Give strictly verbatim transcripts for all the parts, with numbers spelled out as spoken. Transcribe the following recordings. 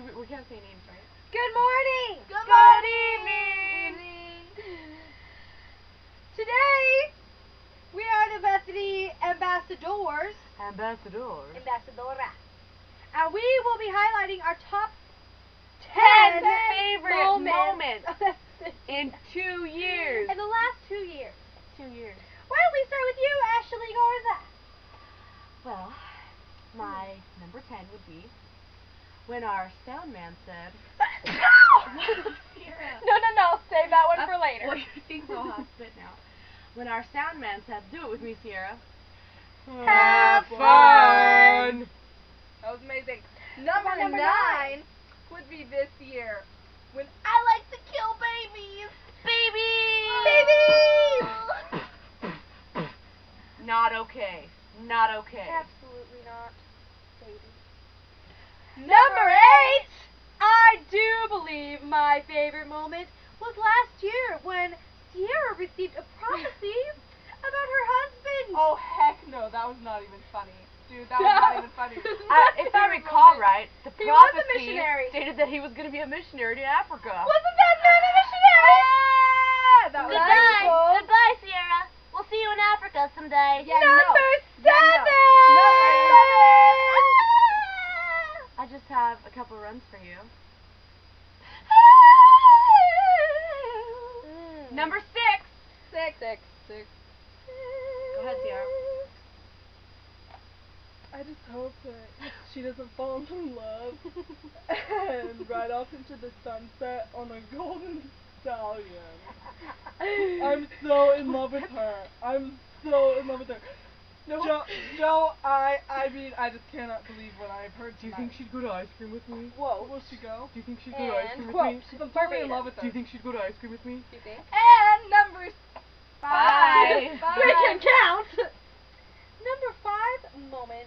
Should we, we can't say names, right? Good morning! Good, Good morning! evening! Today, we are the varsity ambassadors. Ambassadors. Ambassadora. And we will be highlighting our top ten ten favorite moments, moments in two years. in the last two years. Two years. Why don't we start with you, Ashley Garza? Well, my number ten would be when our sound man said... No! no, no, no. Save that one for later. Well, you think so, I'll spit now. When our sound man said, do it with me, Sierra. Have fun! That was amazing. Number, number nine, would be this year when I like to kill babies. Babies! Babies! Not okay. Not okay. Absolutely not. Babies. Number eight. I do believe my favorite moment was last year when Sierra received a prophecy about her husband. Oh heck no, that was not even funny. Dude, that was not even funny. I, if I recall right, the He was a prophecy missionary. stated that he was going to be a missionary to Africa. Wasn't that man a missionary? Ah, that was Goodbye. cool. Goodbye, Sierra. We'll see you in Africa someday. Yeah, Number no. seven! No, no. I just have a couple runs for you. Mm. Number six. Six. Six. Six. Go ahead, Sierra. I just hope that she doesn't fall in love and ride off into the sunset on a golden stallion. I'm so in love with her. I'm so in love with her. No. Joe, Joe, I, I mean, I just cannot believe what I've heard Do you tonight. think she'd go to ice cream with me? Whoa, will she go? Do you think she'd go to ice And cream with quote. me? I'm totally in love with her. Do you think she'd go to ice cream with me? Do you think? And number Five. five. We can count. Number five moment.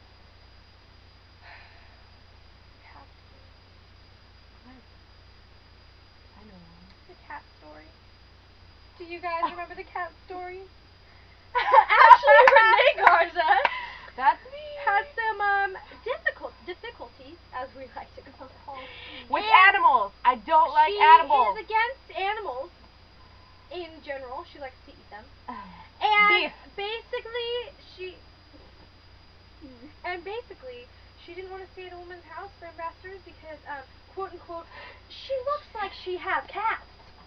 I know one. The cat story. Do you guys remember the cat story? Ashley Renee Garza That's me. had some um difficult difficulties, as we like to call them. With And animals. I don't like she animals. is against animals in general. She likes to eat them. And Beef. basically, she and basically she didn't want to stay at a woman's house for ambassadors because, um, quote unquote, she looks like she has cats.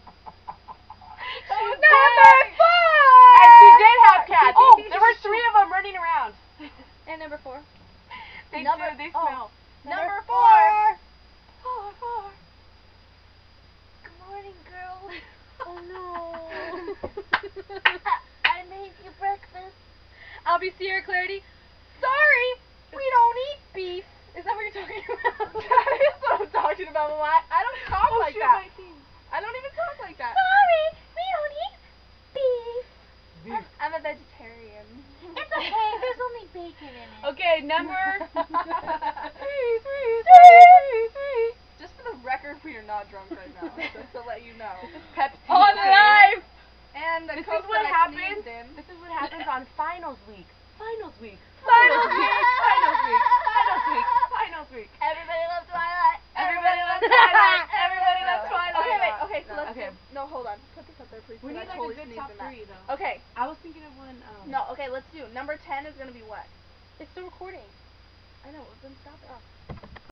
She's Number four. And she did have cats. Oh, There were three of them running around. And number four. They Number- do. They oh. smell. Number four. Four, four. Good morning, girl. Oh no. I made you breakfast. I'll be Sierra Clarity. Sorry, we don't eat beef. Is that what you're talking about? That is what I'm talking about. Well, I, I don't talk Oh, like shoot, that. my team. I don't even talk like that. Sorry, we don't eat beef. Beef. I'm a vegetarian. It's okay. There's only bacon in it. Okay, number three, three, three, three. Just for the record, we are not drunk right now. Just to let you know. Pepsi. On okay? live. And the This is Coke what that I happens. sneezed in. This is what happens on finals week. Finals week. Finals week. Finals week. Finals week. Finals week. Everybody loves Twilight. Everybody loves Twilight. Everybody loves No. Twilight. Okay, wait. Okay, so No, let's okay. do, no, hold on. Put this up there, please. We 'cause need I like totally a good sneezed top in that. three though. Okay. I was thinking of one. Um, No. Okay, let's do. Number ten is gonna be what? It's still recording. I know. Then stop it. Oh.